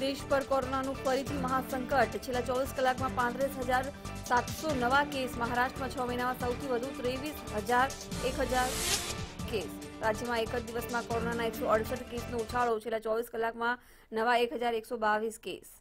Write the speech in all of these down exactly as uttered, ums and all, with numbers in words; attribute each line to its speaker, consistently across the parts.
Speaker 1: देश पर कोरोनाનું ફરીથી મહાસંકટ। છેલ્લા ચોવીસ કલાકમાં પાંત્રીસ હજાર સાતસો નવા કેસ। મહારાષ્ટ્રમાં છ મહિનામાં સૌથી વધુ ત્રેવીસ હજાર એક હજાર કેસ। રાજ્યમાં એક જ દિવસમાં કોરોનાના એકસો અડસઠ કેસનો ઉછાળો। છેલ્લા ચોવીસ કલાકમાં નવા એક હજાર એકસો બાવીસ કેસ।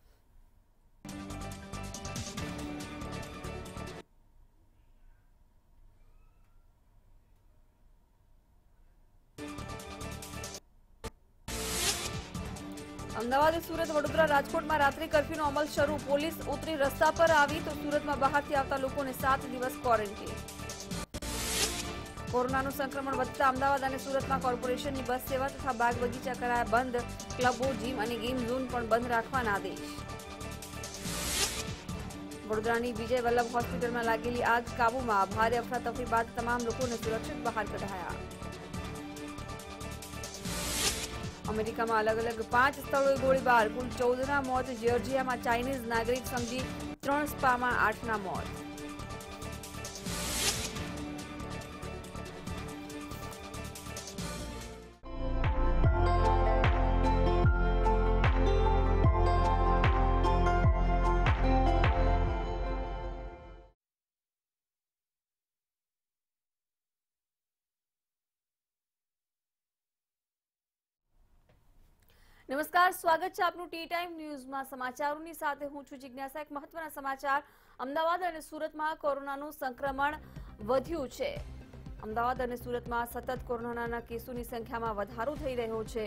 Speaker 1: અમદાવાદ, સુરત, વડોદરા, રાજકોટમાં રાત્રિ કર્ફ્યુનો અમલ શરૂ। પોલીસ ઉતરી રસ્તા પર આવી તો સુરતમાં બહારથી આવતા લોકોને સાત દિવસ ક્વોરન્ટીન। કોરોનાનું સંક્રમણ વધતા અમદાવાદ અને સુરતમાં કોર્પોરેશનની બસ સેવા તથા બાગ બગીચા કરાયા બંધ। ક્લબો, જીમ અને ગેમ ઝોન પણ બંધ રાખવાના આદેશ। વડોદરાની વિજય વલ્લભ હોસ્પિટલમાં લાગેલી આગ કાબૂમાં। ભારે અફરાતફરી બાદ તમામ લોકોને સુરક્ષિત બહાર કઢાયા। અમેરિકામાં અલગ અલગ પાંચ સ્થળોએ ગોળીબાર। કુલ ચૌદના મોત। જ્યોર્જિયામાં ચાઇનીઝ નાગરિક સમજી ત્રણ સ્પામાં આઠના મોત। નમસ્કાર, સ્વાગત છે આપનું ટી ટાઈમ ન્યૂઝમાં। સમાચારોની સાથે હું છું જિજ્ઞાસા। એક મહત્વના સમાચાર। અમદાવાદ અને સુરતમાં કોરોનાનું સંક્રમણ વધ્યું છે। અમદાવાદ અને સુરતમાં સતત કોરોનાના કેસોની સંખ્યામાં વધારો થઈ રહ્યો છે।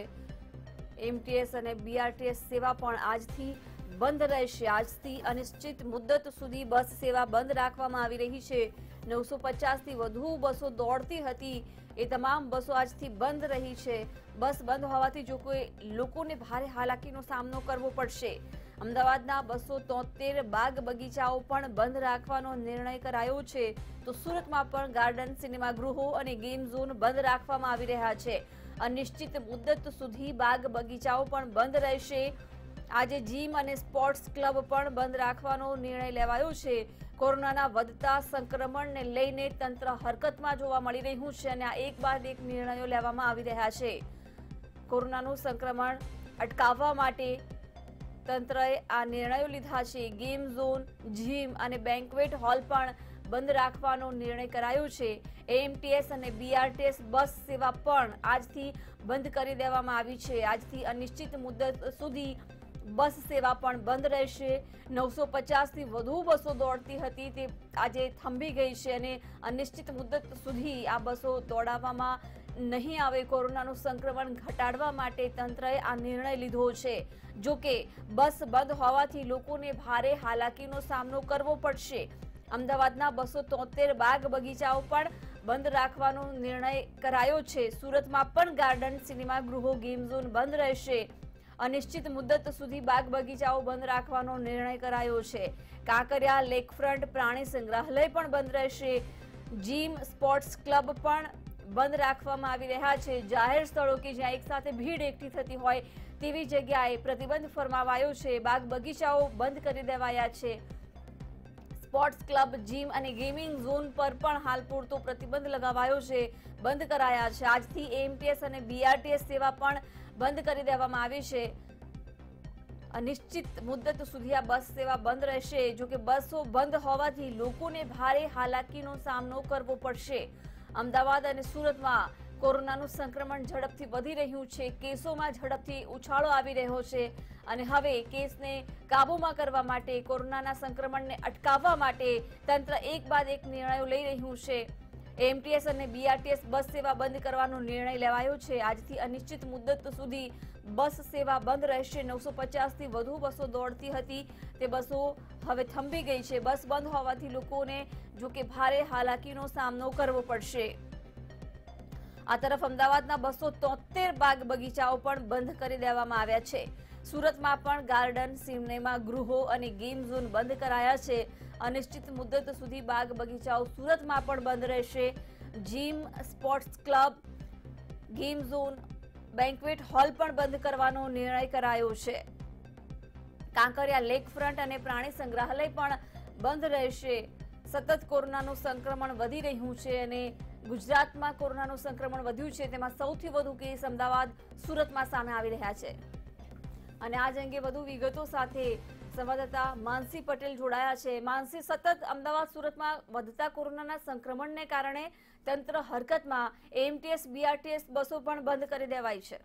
Speaker 1: એમટીએસ અને બીઆરટીએસ સેવા પણ આજથી બંધ રહેશે। આજથી અનિશ્ચિત મુદ્દત સુધી બસ સેવા બંધ રાખવામાં આવી રહી છે। નવસો પચાસથી વધુ બસો દોડતી હતી એ તમામ બસો આજથી બંધ રહી છે। બસ બંધ હોવાથી જો કોઈ લોકોને ભારે હાલાકીનો સામનો કરવો પડશે। અમદાવાદના બસો તોતેર બાગ બગીચાઓ પણ બંધ રાખવાનો નિર્ણય કરાયો છે તો સુરતમાં પણ ગાર્ડન, સિનેમાગૃહો અને ગેમ ઝોન બંધ રાખવામાં આવી રહ્યા છે। અનિશ્ચિત મુદ્દત સુધી બાગ બગીચાઓ પણ બંધ રહેશે। આજે જીમ અને સ્પોર્ટ્સ ક્લબ પણ બંધ રાખવાનો નિર્ણય લેવાયો છે। કોરોનાના વધતા સંક્રમણને લઈને તંત્ર હરકતમાં જોવા મળી રહ્યું છે અને આ એક બાદ એક નિર્ણયો લેવામાં આવી રહ્યા છે। કોરોનાનું સંક્રમણ અટકાવવા માટે તંત્રએ આ નિર્ણયો લીધા છે। ગેમ ઝોન, જીમ અને બેન્ક્વેટ હોલ પણ બંધ રાખવાનો નિર્ણય કરાયો છે। એએમટીએસ અને બીઆરટીએસ બસ સેવા પણ આજથી બંધ કરી દેવામાં આવી છે। આજથી અનિશ્ચિત મુદ્દત સુધી બસ સેવા પણ બંધ રહેશે। નવસો પચાસથી વધુ બસો દોડતી હતી તે આજે થંભી ગઈ છે અને અનિશ્ચિત મુદ્દત સુધી આ બસો દોડાવવામાં નહીં આવે। કોરોનાનું સંક્રમણ ઘટાડવા માટે તંત્રએ આ નિર્ણય લીધો છે। જો કે બસ બંધ હોવાથી લોકોને ભારે હાલાકીનો સામનો કરવો પડશે। અમદાવાદના બસો તોતેર બાગ બગીચાઓ પણ બંધ રાખવાનો નિર્ણય કરાયો છે। સુરતમાં પણ ગાર્ડન, સિનેમાગૃહો, ગેમ ઝોન બંધ રહેશે। અનિશ્ચિત મુદ્દત સુધી બાગ બગીચાઓ બંધ રાખવાનો નિર્ણય કરાયો છે। કાંકરિયા લેકફ્રન્ટ પ્રાણી સંગ્રહાલય પણ બંધ રહેશે। જીમ, સ્પોર્ટ્સ ક્લબ પણ બંધ રાખવામાં આવી રહ્યા છે। જાહેર સ્થળો કે જ્યાં એક સાથે ભીડ એકઠી થતી હોય તેવી જગ્યાએ પ્રતિબંધ ફરમાવાયો છે। બાગ બગીચાઓ બંધ કરી દેવાયા છે। સ્પોર્ટ્સ ક્લબ, જીમ અને ગેમિંગ ઝોન પર પણ હાલ પૂરતો પ્રતિબંધ લગાવાયો છે, બંધ કરાયા છે। આજથી એએમટીએસ અને બીઆરટીએસ સેવા પણ બંધ કરી દેવામાં આવી છે। અનિશ્ચિત મુદ્દત સુધી આ બસ સેવા બંધ રહેશે। જો કે બસો બંધ હોવાથી લોકોને ભારે હાલાકીનો સામનો કરવો પડશે। અમદાવાદ અને સુરતમાં કોરોનાનું સંક્રમણ ઝડપથી વધી રહ્યું છે। કેસોમાં ઝડપથી ઉછાળો આવી રહ્યો છે અને હવે કેસને કાબૂમાં કરવા માટે, કોરોનાના સંક્રમણને અટકાવવા માટે તંત્ર એક બાદ એક નિર્ણયો લઈ રહ્યું છે। એએમટીએસ અને બીઆરટીએસ બસ સેવા બંધ કરવાનો નિર્ણય લેવાયો છે। આજથી અનિશ્ચિત મુદ્દત સુધી બસ સેવા બંધ રહેશે। નવસો પચાસથી વધુ બસો દોડતી હતી તે બસો હવે થંભી ગઈ છે। બસ બંધ હોવાથી લોકોને જો કે ભારે હાલાકીનો સામનો કરવો પડશે। આ તરફ અમદાવાદના બસો તોતેર બાગ બગીચાઓ પણ બંધ કરી દેવામાં આવ્યા છે। સુરતમાં પણ ગાર્ડન, સિનેમાગૃહો અને ગેમ ઝોન બંધ કરાયા છે। અનિશ્ચિત મુદ્દત સુધી બાગ બગીચાઓ સુરતમાં પણ બંધ રહેશે। Gym, sports club, game zone, banquet hall પણ બંધ કરવાનો નિર્ણય કરાયો છે। કાંકરિયા લેકફ્રન્ટ અને પ્રાણી સંગ્રહાલય પણ બંધ રહેશે। સતત કોરોનાનું સંક્રમણ વધી રહ્યું છે અને ગુજરાતમાં કોરોનાનું સંક્રમણ વધ્યું છે તેમાં સૌથી વધુ કેસ અમદાવાદ, સુરતમાં સામે આવી રહ્યા છે। અને આજ અંગે વધુ વિગતો સાથે સંવાદદાતા માનસી પટેલ જોડાયા છે। માનસી, સતત અમદાવાદ સુરતમાં વધતા કોરોનાના સંક્રમણને કારણે તંત્ર હરકતમાં, એએમટીએસ બીઆરટીએસ બસો પણ બંધ કરી દેવાઈ છે।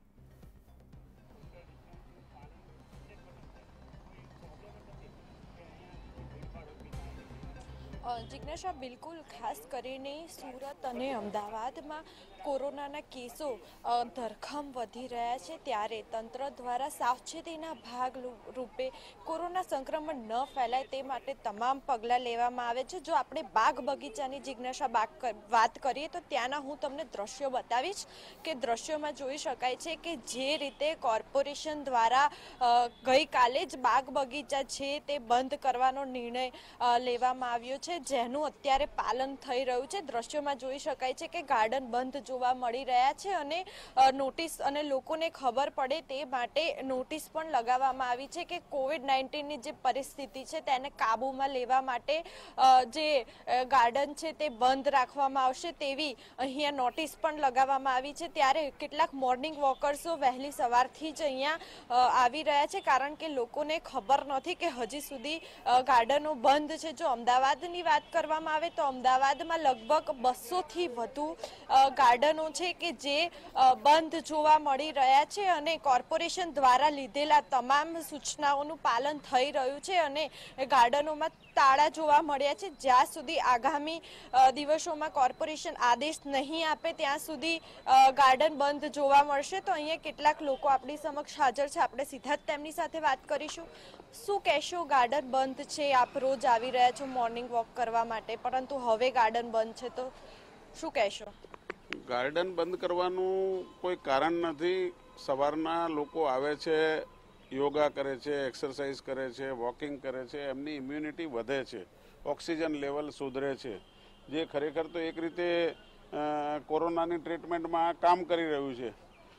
Speaker 2: જિજ્ઞાસા, બિલકુલ ખાસ કરીને સુરત અને અમદાવાદમાં કોરોનાના કેસો ધરખમ વધી રહ્યા છે, ત્યારે તંત્ર દ્વારા સાવચેતીના ભાગ રૂપે કોરોના સંક્રમણ ન ફેલાય તે માટે તમામ પગલાં લેવામાં આવે છે। જો આપણે બાગ બગીચાની જિજ્ઞાસા વાત કરીએ તો ત્યાંના હું તમને દ્રશ્યો બતાવીશ કે દ્રશ્યોમાં જોઈ શકાય છે કે જે રીતે કોર્પોરેશન દ્વારા ગઈકાલે જ બાગ બગીચા છે તે બંધ કરવાનો નિર્ણય લેવામાં આવ્યો છે, જેનું અત્યારે પાલન થઈ રહ્યું છે। દ્રશ્યોમાં જોઈ શકાય છે કે ગાર્ડન બંધ જોવા મળી રહ્યા છે અને નોટિસ અને લોકોને ખબર પડે તે માટે નોટિસ પણ લગાવવામાં આવી છે કે કોવિડ નાઇન્ટીનની જે પરિસ્થિતિ છે તેને કાબૂમાં લેવા માટે જે ગાર્ડન છે તે બંધ રાખવામાં આવશે તેવી અહીંયા નોટિસ પણ લગાવવામાં આવી છે। ત્યારે કેટલાક મોર્નિંગ વોકર્સો વહેલી સવારથી જ અહીંયા આવી રહ્યા છે, કારણ કે લોકોને ખબર નથી કે હજી સુધી ગાર્ડનો બંધ છે। જો અમદાવાદની વાત કરવામાં આવે તો અમદાવાદમાં લગભગ બસો થી વધુ ગાર્ડનો છે કે જે બંધ જોવા મળી રહ્યા છે અને કોર્પોરેશન દ્વારા લીધેલા તમામ સૂચનાઓનું પાલન થઈ રહ્યું છે અને ગાર્ડનોમાં તાળા જોવા મળ્યા છે। જ્યાં સુધી આગામી દિવસોમાં કોર્પોરેશન આદેશ નહીં આપે ત્યાં સુધી ગાર્ડન બંધ જોવા મળશે। તો અહીંયા કેટલાક લોકો આપણી સમક્ષ હાજર છે, આપણે સીધા જ તેમની સાથે વાત કરીશું। શું કહેશો, ગાર્ડન બંધ છે, આપ રોજ આવી રહ્યા છો મોર્નિંગ વોક કરવા માટે, પરંતુ હવે ગાર્ડન બંધ છે, તો શું કહેશો?
Speaker 3: ગાર્ડન બંધ કરવાનું કોઈ કારણ નથી। સવારના લોકો આવે છે, યોગા કરે છે, એક્સરસાઇઝ કરે છે, વોકિંગ કરે છે, એમની ઇમ્યુનિટી વધે છે, ઓક્સિજન લેવલ સુધરે છે, જે ખરેખર તો એક રીતે કોરોનાની ટ્રીટમેન્ટમાં કામ કરી રહ્યું છે।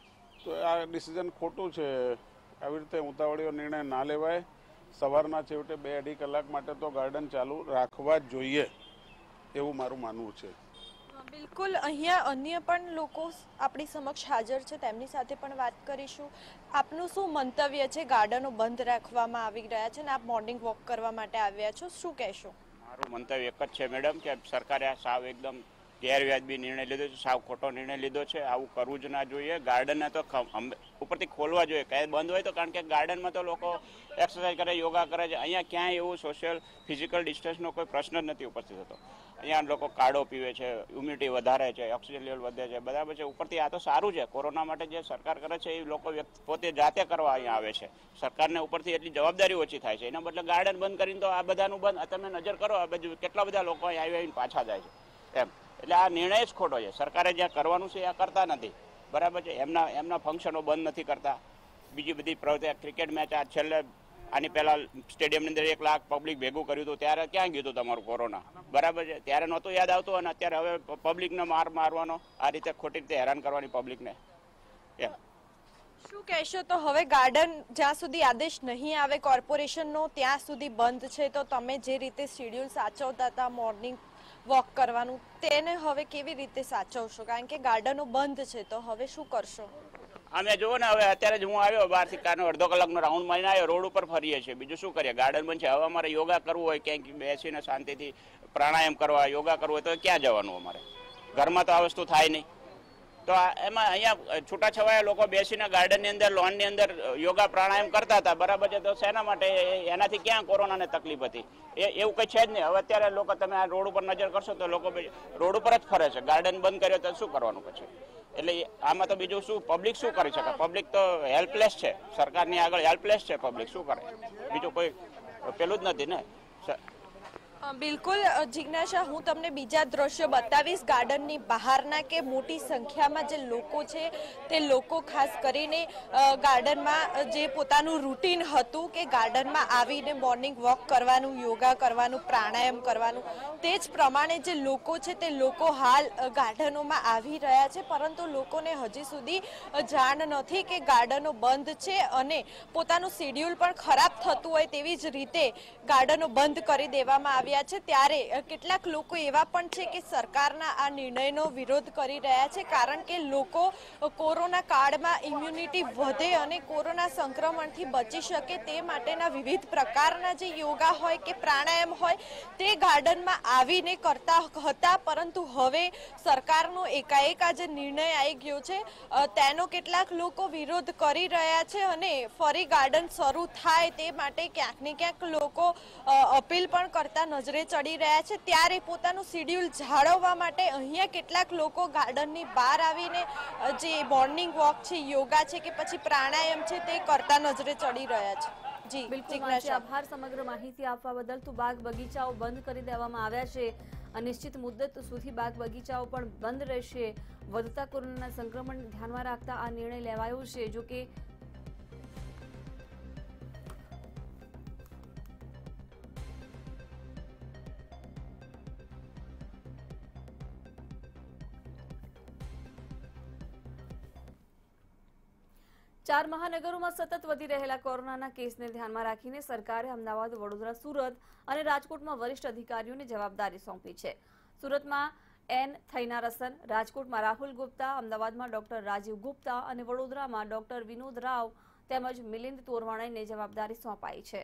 Speaker 3: તો આ ડિસિઝન ખોટું છે, આવી રીતે ઉતાવળીઓ નિર્ણય ના લેવાય। સવારના છેવટે બે અઢી કલાક માટે તો ગાર્ડન ચાલુ રાખવા જ જોઈએ એવું મારું માનવું છે।
Speaker 2: બિલકુલ, અહીંયા અન્ય પણ લોકો આપણી સમક્ષ હાજર છે, તેમની સાથે પણ વાત કરીશું। આપનું શું મંતવ્ય છે? ગાર્ડનો બંધ રાખવામાં આવી રહ્યા છે ને આપ મોર્નિંગ વોક કરવા માટે આવ્યા છો, શું કહેશો?
Speaker 4: મારું મંતવ્ય એક જ છે મેડમ કે સરકારે સાવ એકદમ ગેરવ્યાજબી નિર્ણય લીધો છે, સાવ ખોટો નિર્ણય લીધો છે। આવું કરવું જ ના જોઈએ। ગાર્ડનને તો ઉપરથી ખોલવા જોઈએ, કાંઈ બંધ હોય તો, કારણ કે ગાર્ડનમાં તો લોકો એક્સરસાઇઝ કરે, યોગા કરે છે। અહીંયા ક્યાંય એવું સોશિયલ ફિઝિકલ ડિસ્ટન્સનો કોઈ પ્રશ્ન જ નથી ઉપસ્થિત થતો। અહીંયા લોકો કાળો પીવે છે, ઇમ્યુનિટી વધારે છે, ઓક્સિજન લેવલ વધે છે, બરાબર છે। ઉપરથી આ તો સારું છે, કોરોના માટે જે સરકાર કરે છે એ લોકો પોતે જાતે કરવા અહીંયા આવે છે। સરકારને ઉપરથી એટલી જવાબદારી ઓછી થાય છે, એના બદલે ગાર્ડન બંધ કરીને તો આ બધાનું બંધ, તમે નજર કરો આ બાજુ કેટલા બધા લોકો અહીં આવીને પાછા જાય છે એમ। એટલે આ નિર્ણય જ ખોટો છે। સરકારે જ્યાં કરવાનું છે એ કરતા નથી, બરાબર છે। એમના એમના ફંક્શનો બંધ નથી કરતા, બીજી બધી પ્રવૃત્તિ, ક્રિકેટ મેચ આ છેલ્લે આની પહેલા સ્ટેડિયમની અંદર એક લાખ પબ્લિક ભેગું કર્યું હતું, ત્યારે ક્યાં ગયું હતું તમારું કોરોના, બરાબર છે? ત્યારે નહોતું યાદ આવતું, અને અત્યારે હવે પબ્લિકને માર મારવાનો, આ રીતે ખોટી રીતે હેરાન કરવાની પબ્લિકને એમ।
Speaker 2: શું કહેશો? તો હવે ગાર્ડન જ્યાં સુધી આદેશ નહીં આવે કોર્પોરેશનનો ત્યાં સુધી બંધ છે, તો તમે જે રીતે શેડ્યુલ સાચવતા હતા મોર્નિંગ વોક કરવાનું, તેને હવે કેવી રીતે સાચવશો? કારણ કે ગાર્ડનો બંધ છે, તો હવે શું કરશો?
Speaker 4: અમે જુઓ ને, હવે અત્યારે જ હું આવ્યો બહારથી, કારનો અડધો કલાકનો રાઉન્ડ મારીને આવ્યો, રોડ ઉપર ફરીએ છીએ, બીજું શું કરીએ? ગાર્ડન બંધ છે। હવે અમારે યોગા કરવું હોય, ક્યાંક બેસીને શાંતિથી પ્રાણાયામ કરવા, યોગા કરવું હોય તો ક્યાં જવાનું? અમારે ઘરમાં તો આ વસ્તુ થાય નહીં। તો એમાં અહીંયા છૂટાછવાયા લોકો બેસીને ગાર્ડનની અંદર, લોનની અંદર યોગા પ્રાણાયામ કરતા હતા, બરાબર છે? તો શેના માટે? એનાથી ક્યાં કોરોનાને તકલીફ હતી? એ એવું કંઈ છે જ નહીં। હવે અત્યારે લોકો, તમે આ રોડ ઉપર નજર કરશો તો લોકો રોડ ઉપર જ ફરે છે। ગાર્ડન બંધ કર્યો તો શું કરવાનું પછી? એટલે આમાં તો બીજું શું, પબ્લિક શું કરી શકે? પબ્લિક તો હેલ્પલેસ છે, સરકારની આગળ હેલ્પલેસ છે પબ્લિક, શું કરે? બીજું કોઈ પેલું જ નથી ને।
Speaker 2: બિલકુલ જિજ્ઞાસા, હું તમને બીજા દ્રશ્યો બતાવીશ ગાર્ડનની બહારના, કે મોટી સંખ્યામાં જે લોકો છે તે લોકો ખાસ કરીને ગાર્ડનમાં જે પોતાનું રૂટીન હતું કે ગાર્ડનમાં આવીને મોર્નિંગ વોક કરવાનું, યોગા કરવાનું, પ્રાણાયામ કરવાનું, તે જ પ્રમાણે જે લોકો છે તે લોકો હાલ ગાર્ડનોમાં આવી રહ્યા છે, પરંતુ લોકોને હજી સુધી જાણ નથી કે ગાર્ડનો બંધ છે અને પોતાનું શેડ્યુલ પણ ખરાબ થતું હોય તેવી જ રીતે ગાર્ડનો બંધ કરી દેવામાં આવી આવ્યા છે, ત્યારે કેટલાક લોકો એવા પણ છે કે સરકારના આ નિર્ણયનો વિરોધ કરી રહ્યા છે, કારણ કે લોકો કોરોના કાળમાં ઇમ્યુનિટી વધે અને કોરોના સંક્રમણથી બચી શકે તે માટેના વિવિધ પ્રકારના જે યોગા હોય કે પ્રાણાયામ હોય તે ગાર્ડનમાં આવીને કરતા હતા, પરંતુ હવે સરકારનો એકાએક આ જે નિર્ણય આવી ગયો છે તેનો કેટલાક લોકો વિરોધ કરી રહ્યા છે અને ફરી ગાર્ડન શરૂ થાય તે માટે ક્યાંક ને ક્યાંક લોકો અપીલ પણ કરતા નજરે ચડી રહ્યા છે। ત્યારે પોતાનું શેડ્યુલ જાળવવા માટે અહીંયા કેટલાક લોકો ગાર્ડનની બહાર આવીને જે મોર્નિંગ વોક છે, યોગા છે કે પછી પ્રાણાયામ છે તે કરતા નજરે ચડી રહ્યા છે। જી
Speaker 1: બિલકુલ, આભાર સમગ્ર માહિતી આપવા બદલ। તો બાગ બગીચાઓ બંધ કરી દેવામાં આવ્યા છે, અનિશ્ચિત મુદ્દત સુધી બાગ બગીચાઓ પણ બંધ રહેશે। વધતા કોરોનાના સંક્રમણને ધ્યાનમાં રાખતા આ નિર્ણય લેવાયો છે। જો કે ચાર મહાનગરોમાં સતત વધી રહેલા કોરોનાના કેસને ધ્યાનમાં રાખીને સરકારે અમદાવાદ, વડોદરા, સુરત અને રાજકોટમાં વરિષ્ઠ અધિકારીઓને જવાબદારી સોંપી છે। સુરતમાં એન થૈનારસન, રાજકોટમાં રાહુલ ગુપ્તા, અમદાવાદમાં ડોક્ટર રાજીવ ગુપ્તા અને વડોદરામાં ડોક્ટર વિનોદ રાવ તેમજ મિલિંદ તોરવાણેને જવાબદારી સોંપાઈ છે।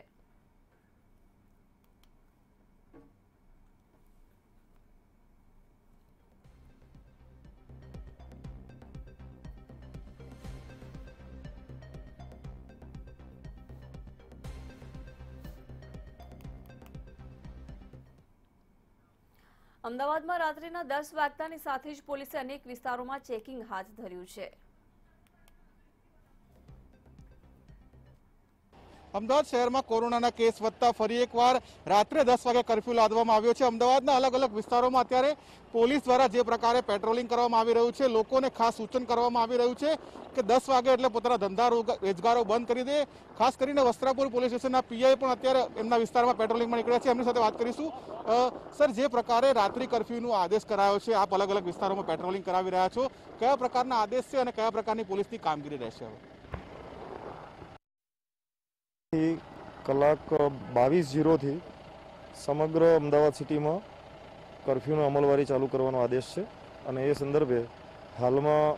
Speaker 1: અમદાવાદમાં રાત્રિના દસ વાગતાની સાથે જ પોલીસે અનેક વિસ્તારોમાં ચેકિંગ હાથ ધર્યું છે।
Speaker 5: અમદાવાદ શહેરમાં કોરોનાના કેસ વધતા ફરી એકવાર રાત્રે દસ વાગે કર્ફ્યુ લાદવામાં આવ્યો છે। અમદાવાદના અલગ અલગ વિસ્તારોમાં અત્યારે પોલીસ દ્વારા જે પ્રકારે પેટ્રોલિંગ કરવામાં આવી રહ્યું છે, લોકોને ખાસ સૂચન કરવામાં આવી રહ્યું છે કે દસ વાગે એટલે પોતાના ધંધા રોજગારો બંધ કરી દે। ખાસ કરીને વસ્ત્રાપુર પોલીસ સ્ટેશનના પીઆઈ પણ અત્યારે એમના વિસ્તારમાં પેટ્રોલિંગમાં નીકળ્યા છે, એમની સાથે વાત કરીશું। સર, જે પ્રકારે રાત્રિ કર્ફ્યુનો આદેશ કરાયો છે, આપ અલગ અલગ વિસ્તારોમાં પેટ્રોલિંગ કરાવી રહ્યા છો, કયા પ્રકારના આદેશ છે અને કયા પ્રકારની પોલીસની કામગીરી રહેશે?
Speaker 6: કલાક બાવીસ જીરોથી સમગ્ર અમદાવાદ સિટીમાં કર્ફ્યુનો અમલવારી ચાલુ કરવાનો આદેશ છે અને એ સંદર્ભે હાલમાં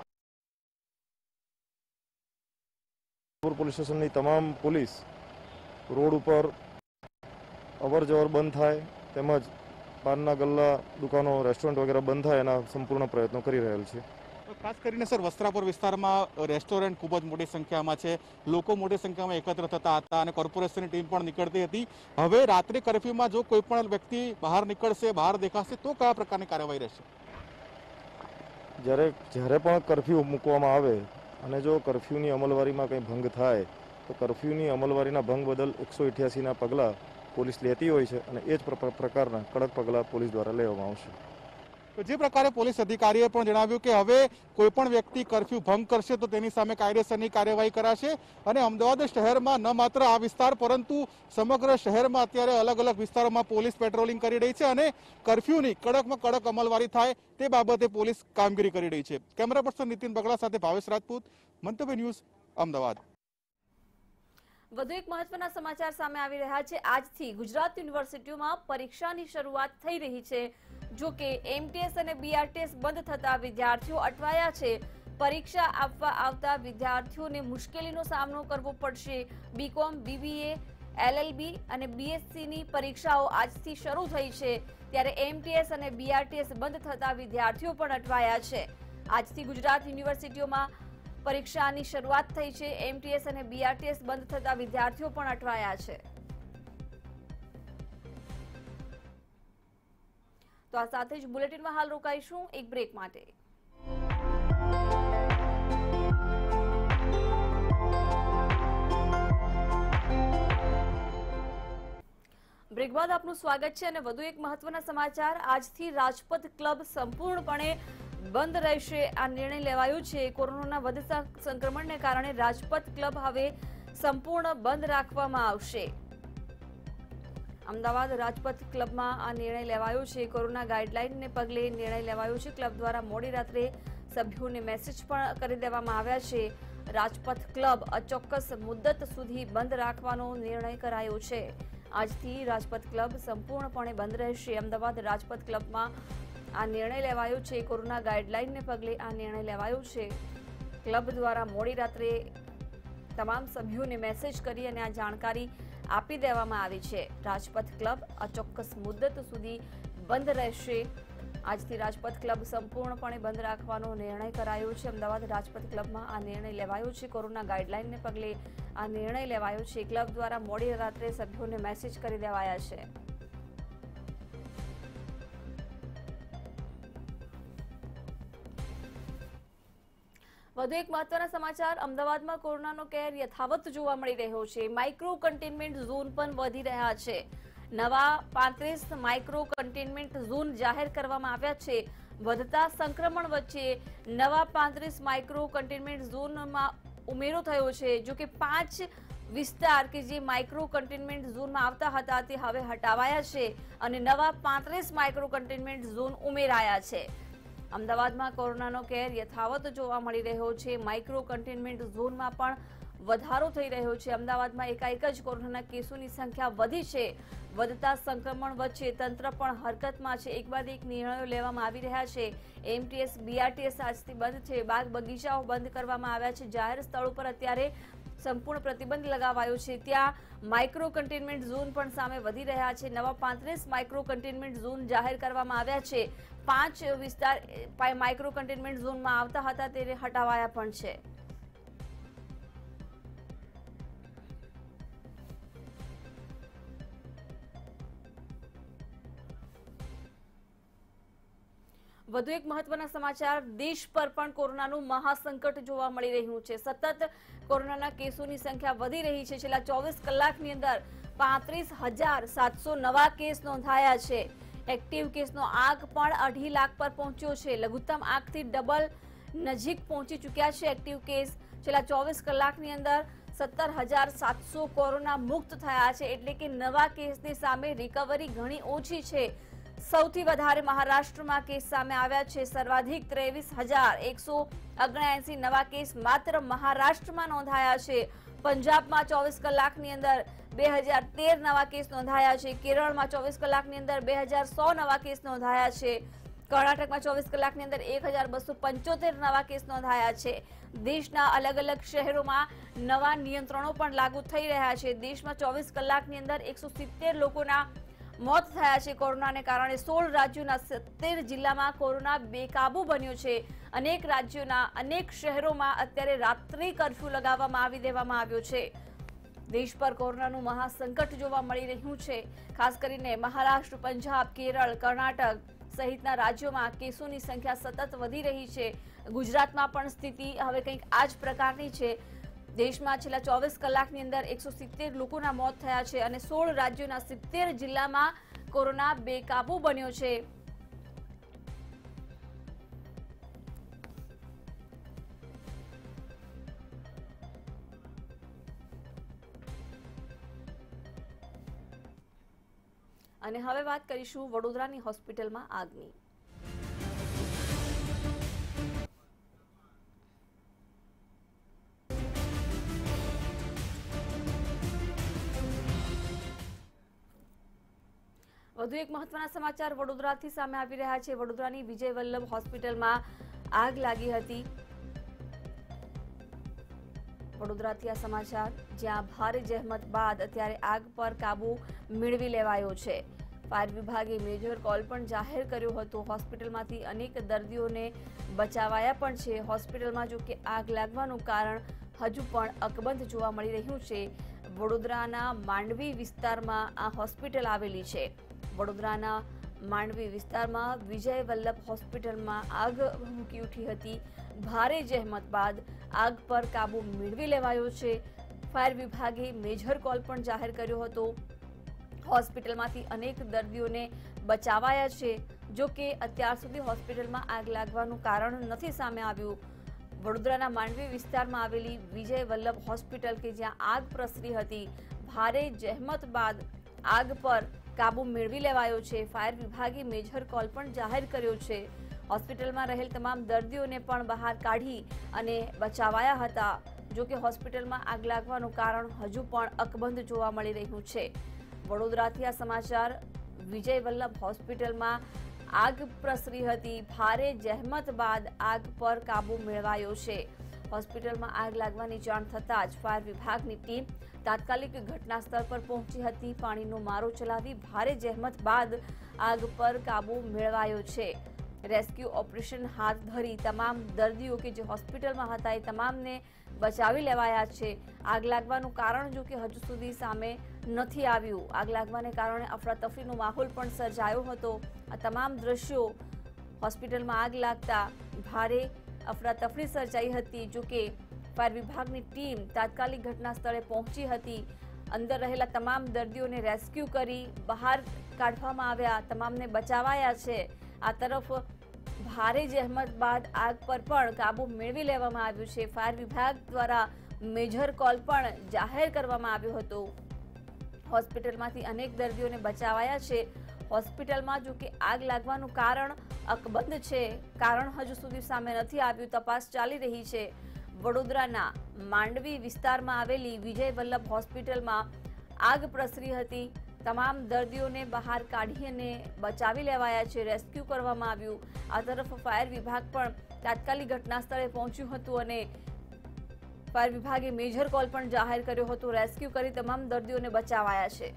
Speaker 6: પોલીસ સ્ટેશનની તમામ પોલીસ રોડ ઉપર અવર જવર બંધ થાય તેમજ પાનના ગલ્લા, દુકાનો, રેસ્ટોરન્ટ વગેરે બંધ થાય એના સંપૂર્ણ પ્રયત્નો કરી રહેલ છે।
Speaker 5: ખાસ કરીને સર, વસ્ત્રાપુર વિસ્તારમાં રેસ્ટોરન્ટ ખૂબ જ મોટી સંખ્યામાં છે, લોકો મોટી સંખ્યામાં એકત્ર થતા હતા અને કોર્પોરેશનની ટીમ પણ નીકળતી હતી। હવે રાત્રિ કર્ફ્યુમાં જો કોઈ પણ વ્યક્તિ બહાર નીકળશે, બહાર દેખાશે તો કયા પ્રકારની કાર્યવાહી રહેશે?
Speaker 6: જ્યારે જ્યારે પણ કર્ફ્યુ મૂકવામાં આવે અને જો કર્ફ્યુની અમલવારીમાં કંઈ ભંગ થાય તો કર્ફ્યુની અમલવારીના ભંગ બદલ એકસો અઠ્યાસીના પગલાં પોલીસ લેતી હોય છે અને એ જ પ્રકારના કડક પગલાં પોલીસ દ્વારા લેવામાં આવશે।
Speaker 5: જે પ્રકારે પોલીસ અધિકારીએ પણ જણાવ્યું કે હવે કોઈ પણ વ્યક્તિ કર્ફ્યુ ભંગ કરશે તો તેની સામે કાયદેસરની કાર્યવાહી કરાશે અને અમદાવાદ શહેરમાં ન માત્ર આ વિસ્તાર પરંતુ સમગ્ર શહેરમાં અત્યારે અલગ અલગ વિસ્તારોમાં પોલીસ પેટ્રોલિંગ કરી રહી છે અને કર્ફ્યુની કડકમાં કડક અમલવારી થાય તે બાબતે પોલીસ કામગીરી કરી રહી છે। કેમેરા પર્સન નીતિન બગડા સાથે ભાવેશ રાજપૂત, મંતવ્ય ન્યૂઝ, અમદાવાદ।
Speaker 1: વધુ એક મહત્વના સમાચાર સામે આવી રહ્યા છે। આજથી ગુજરાત યુનિવર્સિટીઓમાં પરીક્ષાની શરૂઆત થઈ રહી છે। જો કે એમટીએસ અને બીઆરટીએસ બંધ થતા વિદ્યાર્થીઓ અટવાયા છે। પરીક્ષા આપવા આવતા વિદ્યાર્થીઓને મુશ્કેલીનો સામનો કરવો પડશે। બીકોમ, બીબીએ, એલએલબી અને બીએસસીની પરીક્ષાઓ આજથી શરૂ થઈ છે, ત્યારે એમટીએસ અને બીઆરટીએસ બંધ થતા વિદ્યાર્થીઓ પણ અટવાયા છે। આજથી ગુજરાત યુનિવર્સિટીઓમાં પરીક્ષાની શરૂઆત થઈ છે। એમટીએસ અને બીઆરટીએસ બંધ થતા વિદ્યાર્થીઓ પણ અટવાયા છે। તો આ સાથે જ બુલેટિનમાં હાલ રોકાઈશું એક બ્રેક માટે। બ્રેક બાદ આપનું સ્વાગત છે અને વધુ એક મહત્વના સમાચાર। આજથી રાજપથ ક્લબ સંપૂર્ણપણે બંધ રહેશે। આ નિર્ણય લેવાયો છે। કોરોનાના વધતા સંક્રમણને કારણે રાજપથ ક્લબ હવે સંપૂર્ણ બંધ રાખવામાં આવશે। અમદાવાદ રાજપથ ક્લબમાં આ નિર્ણય લેવાયો છે। કોરોના ગાઈડલાઈનને પગલે નિર્ણય લેવાયો છે। ક્લબ દ્વારા મોડી રાત્રે સભ્યોને મેસેજ પણ કરી દેવામાં આવ્યા છે। રાજપથ ક્લબ અચોક્કસ મુદ્દત સુધી બંધ રાખવાનો નિર્ણય કરાયો છે। આજથી રાજપથ ક્લબ સંપૂર્ણપણે બંધ રહેશે. અમદાવાદ રાજપથ ક્લબમાં આ નિર્ણય લેવાયો છે. કોરોના ગાઈડલાઈનને પગલે આ નિર્ણય લેવાયો છે. ક્લબ દ્વારા મોડી રાત્રે તમામ સભ્યોને મેસેજ કરી અને આ જાણકારી આપી દેવામાં આવી છે. રાજપથ ક્લબ અચોક્કસ મુદ્દત સુધી બંધ રહેશે. આજથી રાજપથ ક્લબ સંપૂર્ણપણે બંધ રાખવાનો નિર્ણય કરાયો છે. અમદાવાદ રાજપથ ક્લબમાં આ નિર્ણય લેવાયો છે. કોરોના ગાઈડલાઈનને પગલે આ નિર્ણય લેવાયો છે. ક્લબ દ્વારા મોડી રાત્રે સભ્યોને મેસેજ કરી દેવાયા છે. વધુ એક મહત્વના સમાચાર. અમદાવાદમાં કોરોનાનો કેર યથાવત જોવા મળી રહ્યો છે. માઇક્રો કન્ટેનમેન્ટ ઝોન પણ વધી રહ્યા છે. નવા પાંત્રીસ માઇક્રો કન્ટેનમેન્ટ ઝોન જાહેર કરવામાં આવ્યા છે. વધતા સંક્રમણ વચ્ચે નવા પાંત્રીસ માઇક્રો કન્ટેનમેન્ટ ઝોનમાં ઉમેરો થયો છે. જો કે પાંચ વિસ્તાર કે જે માઇક્રો કન્ટેનમેન્ટ ઝોનમાં આવતા હતા તે હવે હટાવાયા છે અને નવા પાંત્રીસ માઇક્રો કન્ટેનમેન્ટ ઝોન ઉમેરાયા છે. અમદાવાદમાં કોરોનાનો કેર યથાવત જોવા મળી રહ્યો છે. માઇક્રો કન્ટેનમેન્ટ ઝોનમાં પણ વધારો થઈ રહ્યો છે. અમદાવાદમાં એકાએક જ કોરોનાના કેસોની સંખ્યા વધી છે. વધતા સંક્રમણ વચ્ચે તંત્ર પણ હરકતમાં છે. એક બાદ એક નિર્ણયો લેવામાં આવી રહ્યા છે. એમટીએસ બીઆરટીએસ આજથી બંધ છે. બાગ બગીચાઓ બંધ કરવામાં આવ્યા છે. જાહેર સ્થળો પર અત્યારે સંપૂર્ણ પ્રતિબંધ લગાવાયો છે. ત્યાં માઇક્રો કન્ટેનમેન્ટ ઝોન પણ સામે વધી રહ્યા છે. નવા પાંત્રીસ માઇક્રો કન્ટેનમેન્ટ ઝોન જાહેર કરવામાં આવ્યા છે. પાંચ વિસ્તાર માઇક્રો કન્ટેનમેન્ટ ઝોનમાં આવતા હતા તેને હટાવાયા પણ છે. વધુ એક મહત્વના સમાચાર. દેશ પર પણ કોરોનાનું મહાસંકટ જોવા મળી રહ્યું છે. સતત કોરોનાના કેસોની સંખ્યા વધી રહી છે. છેલ્લા ચોવીસ કલાકની અંદર પાંત્રીસ હજાર સાતસો નવા કેસ નોંધાયા છે. એક્ટિવ કેસનો આંક પણ અઢી લાખ પર પહોંચ્યો છે. લઘુત્તમ આંકથી ડબલ નજીક પહોંચી ચૂક્યા છે એક્ટિવ કેસ. છેલ્લા ચોવીસ કલાકની અંદર સત્તર હજાર સાતસો કોરોના મુક્ત થયા છે. એટલે કે નવા કેસની સામે રિકવરી ઘણી ઓછી છે. સૌથી વધારે મહારાષ્ટ્રમાં કેસ સામે આવ્યા છે. સર્વાધિક ત્રેવીસ હજાર એકસો ઓગણએસી નવા કેસ માત્ર મહારાષ્ટ્રમાં નોંધાયા છે. પંજાબમાં ચોવીસ કલાકની અંદર બે હજાર તેર નવા કેસ નોંધાયા છે. કેરળમાં ચોવીસ કલાકની અંદર બે હજાર સો નવા કેસ નોંધાયા છે. કર્ણાટકમાં ચોવીસ કલાકની અંદર એક હજાર બસો પંચોતેર નવા કેસ નોંધાયા છે. દેશના અલગ અલગ શહેરોમાં નવા નિયંત્રણો પણ લાગુ થઈ રહ્યા છે. દેશમાં ચોવીસ કલાકની અંદર એકસો સિત્તેર લોકોના મોત થયા છે કોરોનાને કારણે. સોળ રાજ્યોના સિત્તેર જિલ્લામાં કોરોના બેકાબુ બન્યો છે. અનેક રાજ્યોના અનેક શહેરોમાં અત્યારે રાત્રિ કર્ફ્યુ લગાવવામાં આવી દેવામાં આવ્યો છે. દેશ પર કોરોનાનું મહાસંકટ જોવા મળી રહ્યું છે. ખાસ કરીને મહારાષ્ટ્ર, પંજાબ, કેરળ, કર્ણાટક સહિતના રાજ્યોમાં કેસોની સંખ્યા સતત વધી રહી છે. ગુજરાતમાં પણ સ્થિતિ હવે કંઈક આ જ પ્રકારની છે. દેશમાં છેલ્લા ચોવીસ કલાકની અંદર એકસો સિત્તેર લોકોના મોત થયા છે અને સોળ રાજ્યોના સિત્તેર જિલ્લામાં કોરોના બેકાબુ બન્યો છે. અને હવે વાત કરીશું વડોદરાની હોસ્પિટલમાં આગની. વધુ એક મહત્વના સમાચાર વડોદરાથી સામે આવી રહ્યા છે. વડોદરાની વિજય વલ્લભ હોસ્પિટલમાં આગ લાગી હતી. વડોદરાથી આ સમાચાર, જ્યાં ભારે જહેમત બાદ અત્યારે આગ પર કાબુ મેળવી લેવાયો છે. ફાયર વિભાગે મેજર કોલ પણ જાહેર કર્યો હતો. હોસ્પિટલમાંથી અનેક દર્દીઓને બચાવાયા પણ છે. હોસ્પિટલમાં જો કે આગ લાગવાનું કારણ હજુ પણ અકબંધ જોવા મળી રહ્યું છે. વડોદરાના માંડવી વિસ્તારમાં આ હોસ્પિટલ આવેલી છે. વડોદરાના માંડવી વિસ્તારમાં વિજય વલ્લભ હોસ્પિટલમાં આગ ભભૂકી ઉઠી હતી. ભારે જહેમત બાદ આગ પર કાબુ મેળવી લેવાયો છે. ફાયર વિભાગે મેજર કોલ પણ જાહેર કર્યો હતો. હોસ્પિટલમાંથી અનેક દર્દીઓને બચાવાયા છે. જો કે અત્યાર સુધી હોસ્પિટલમાં આગ લાગવાનું કારણ નથી સામે આવ્યું. વડોદરાના માંડવી વિસ્તારમાં આવેલી વિજય વલ્લભ હોસ્પિટલ કે જ્યાં આગ પ્રસરી હતી, ભારે જહેમત બાદ આગ પર કાબુ મેળવી લેવાયો છે. ફાયર વિભાગે મેજર કોલ પણ જાહેર કર્યો છે. હોસ્પિટલમાં રહેલ તમામ દર્દીઓને પણ બહાર કાઢી અને બચાવાયા હતા. જો કે હોસ્પિટલમાં આગ લાગવાનું કારણ હજુ પણ અકબંધ જોવા મળી રહ્યું છે. વડોદરાથી આ સમાચાર વિજય વલ્લભ હોસ્પિટલમાં આગ પ્રસરી હતી. ભારે જહેમત બાદ આગ પર કાબુ મેળવાયો છે. હોસ્પિટલમાં આગ લાગવાની જાણ થતાં જ ફાયર વિભાગની ટીમ તાત્કાલિક ઘટના સ્થળ પર પહોંચી હતી. પાણીનો મારો ચલાવી ભારે જહેમત બાદ આગ પર કાબુ મેળવાયો છે. રેસ્ક્યુ ઓપરેશન હાથ ધરી તમામ દર્દીઓ કે જે હોસ્પિટલમાં હતા એ તમામને બચાવી લેવાયા છે. આગ લાગવાનું કારણ જો કે હજુ સુધી સામે નથી આવ્યું. આગ લાગવાને કારણે અફરાતફરીનો માહોલ પણ સર્જાયો હતો. આ તમામ દ્રશ્યો હોસ્પિટલમાં આગ લાગતા ભારે અફરાતફરી સર્જાઈ હતી. જો કે ફાયર વિભાગની ટીમ તાત્કાલિક ઘટના સ્થળે પહોંચી હતી. અંદર રહેલા તમામ દર્દીઓને રેસ્ક્યુ કરી બહાર કાઢવામાં આવ્યા. તમામને બચાવાયા છે. આ તરફ ભારે જહેમત બાદ આગ પર પણ કાબુ મેળવી લેવામાં આવ્યું છે. ફાયર વિભાગ દ્વારા મેજર કોલ પણ જાહેર કરવામાં આવ્યો હતો. હોસ્પિટલમાંથી અનેક દર્દીઓને બચાવાયા છે. હોસ્પિટલમાં જો કે આગ લાગવાનું કારણ અકબંધ છે. કારણ હજુ સુધી સામે નથી આવ્યું. તપાસ ચાલી રહી છે. વડોદરાના માંડવી વિસ્તારમાં આવેલી વિજય વલ્લભ હોસ્પિટલમાં આગ પ્રસરી હતી. તમામ દર્દીઓને બહાર કાઢીને બચાવી લેવાયા છે. રેસ્ક્યુ કરવામાં આવ્યું. આ તરફ ફાયર વિભાગ પણ તાત્કાલિક ઘટના સ્થળે પહોંચ્યું હતું અને ફાયર વિભાગે મેજર કોલ પણ જાહેર કર્યો હતો. રેસ્ક્યુ કરી તમામ દર્દીઓને બચાવાયા છે.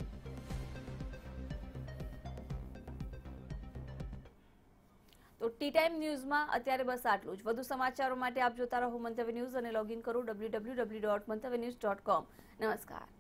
Speaker 1: તો ટી ટાઈમ ન્યૂઝમાં અત્યારે બસ આટલું જ. વધુ સમાચારો માટે આપ જોતા રહો મંતવ્ય ન્યૂઝ અને લોગિન કરો W W W dot Mantavya news dot com. નમસ્કાર.